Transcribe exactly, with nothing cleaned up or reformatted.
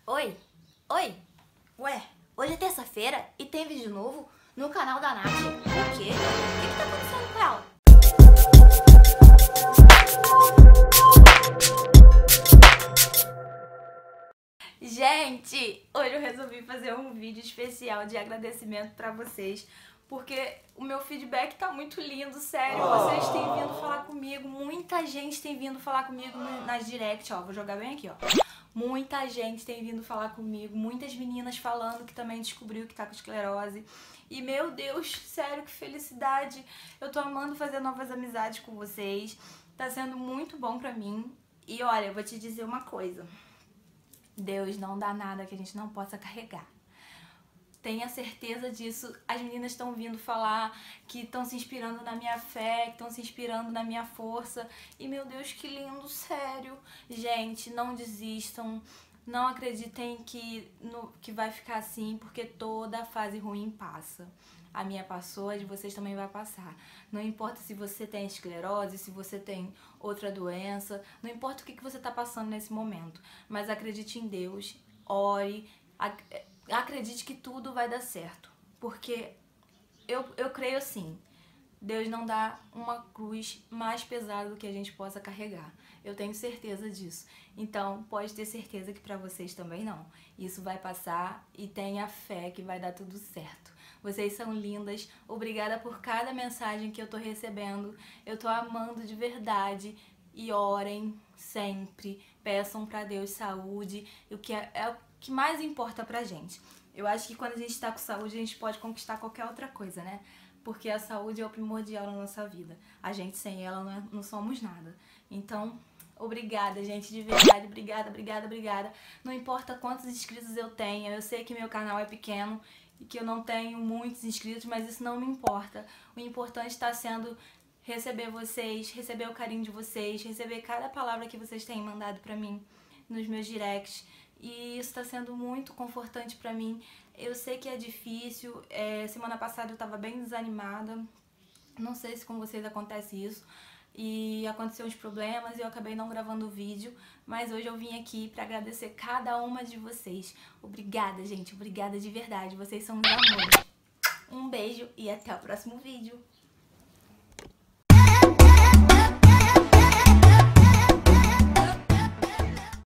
Oi? Oi? Ué, hoje é terça-feira e tem vídeo novo no canal da Nath. O quê? O que que tá acontecendo com ela? Gente, hoje eu resolvi fazer um vídeo especial de agradecimento pra vocês, porque o meu feedback tá muito lindo, sério. Vocês têm vindo falar comigo, muita gente tem vindo falar comigo nas direct, ó, vou jogar bem aqui, ó. Muita gente tem vindo falar comigo, muitas meninas falando que também descobriu que tá com esclerose. E meu Deus, sério, que felicidade. Eu tô amando fazer novas amizades com vocês, tá sendo muito bom pra mim. E olha, eu vou te dizer uma coisa. Deus não dá nada que a gente não possa carregar. Tenha certeza disso. As meninas estão vindo falar que estão se inspirando na minha fé, que estão se inspirando na minha força. E meu Deus, que lindo, sério. Gente, não desistam. Não acreditem que, no, que vai ficar assim, porque toda fase ruim passa. A minha passou, a de vocês também vai passar. Não importa se você tem esclerose, se você tem outra doença, não importa o que, que você está passando nesse momento. Mas acredite em Deus, ore, ac acredite que tudo vai dar certo. Porque eu, eu creio assim, Deus não dá uma cruz mais pesada do que a gente possa carregar. Eu tenho certeza disso. Então, pode ter certeza que para vocês também não. Isso vai passar e tenha fé que vai dar tudo certo. Vocês são lindas. Obrigada por cada mensagem que eu tô recebendo. Eu tô amando de verdade. E orem sempre. Peçam para Deus saúde. O que é, é o que mais importa pra gente. Eu acho que quando a gente tá com saúde, a gente pode conquistar qualquer outra coisa, né? Porque a saúde é o primordial na nossa vida. A gente sem ela não, é, não somos nada. Então, obrigada, gente, de verdade. Obrigada, obrigada, obrigada. Não importa quantos inscritos eu tenha. Eu sei que meu canal é pequeno e que eu não tenho muitos inscritos, mas isso não me importa. O importante está sendo receber vocês, receber o carinho de vocês, receber cada palavra que vocês têm mandado pra mim nos meus directs. E isso está sendo muito confortante pra mim. Eu sei que é difícil, é, semana passada eu tava bem desanimada, não sei se com vocês acontece isso, e aconteceu uns problemas e eu acabei não gravando o vídeo, mas hoje eu vim aqui pra agradecer cada uma de vocês. Obrigada, gente, obrigada de verdade, vocês são meus amores. Um beijo e até o próximo vídeo.